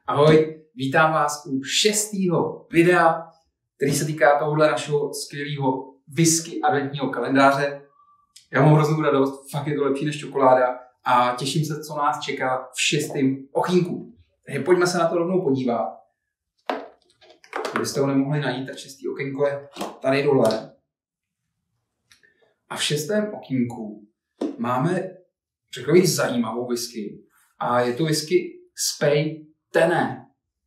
Ahoj, vítám vás u 6. videa, který se týká tohohle našeho skvělého whisky adventního kalendáře. Já mám hroznou radost, fakt je to lepší než čokoláda a těším se, co nás čeká v 6. okýnku. Takže pojďme se na to rovnou podívat. Kdybyste ho nemohli najít, tak 6. okýnko je tady dole. A v 6. okýnku máme, řekl bych, zajímavou whisky. A je to whisky Spey Tene.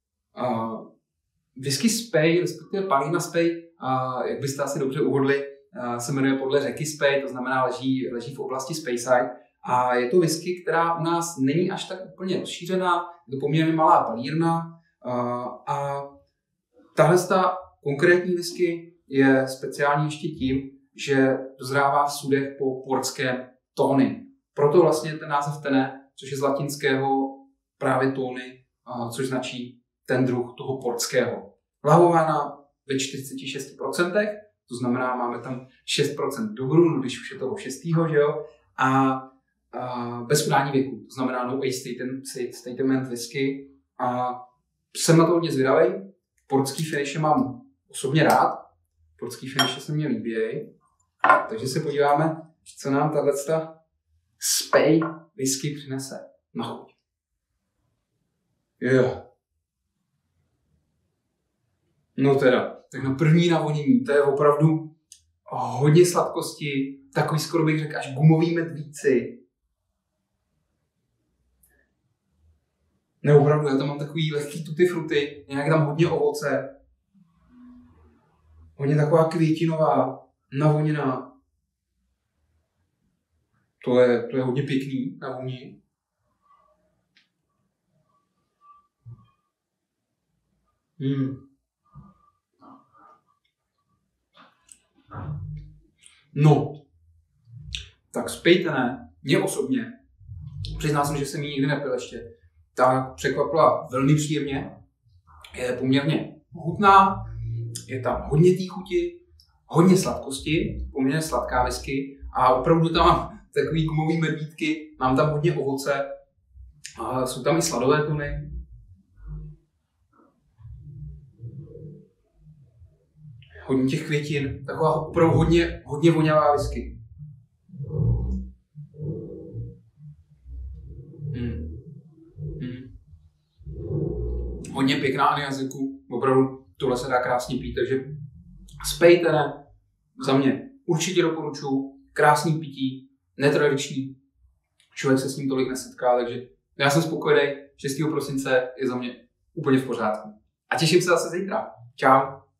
Whisky Spey, respektive palina Spey, jak byste asi dobře uhodli, se jmenuje podle řeky Spey, to znamená leží v oblasti Speyside. A je to whisky, která u nás není až tak úplně rozšířená, je to poměrně malá palírna. A tahle konkrétní whisky je speciální ještě tím, že dozrává v sudech po portském Tony. Proto vlastně ten název Tene, což je z latinského právě Tony, což značí ten druh toho portského. Lahována ve 46%, to znamená, máme tam 6% do hru, když už je toho 6. že jo? A bez udání věku, to znamená no age statement whisky. A jsem na to hodně zvědavý. Portský finishe mám osobně rád. Portský finishe se mně líbí. Takže se podíváme, co nám tato Spey whisky přinese na chuť. No teda, tak na první navonění, to je opravdu hodně sladkosti, takový skoro bych řekl až gumový medvíci. Ne, opravdu, já tam mám takový lehký tutti frutti, nějak tam hodně ovoce, hodně taková květinová, navoněná. To je hodně pěkný na vůni. No, tak Spey Tene, mě osobně, přiznal jsem, že jsem ji nikdy nepil ještě, tak překvapila velmi příjemně, je poměrně hutná, je tam hodně té chuti, hodně sladkosti, poměrně sladká whisky a opravdu tam mám takový gumový medvídky, mám tam hodně ovoce, a jsou tam i sladové tuny. Hodně těch květin, taková opravdu hodně vonavá whisky. Hodně pěkná na jazyku, opravdu tohle se dá krásně pít, takže Spey Tene za mě určitě doporučuji, krásný pití, netradiční, člověk se s ním tolik nesetká, takže já jsem spokojený, 6. prosince je za mě úplně v pořádku. A těším se zase zítra. Čau.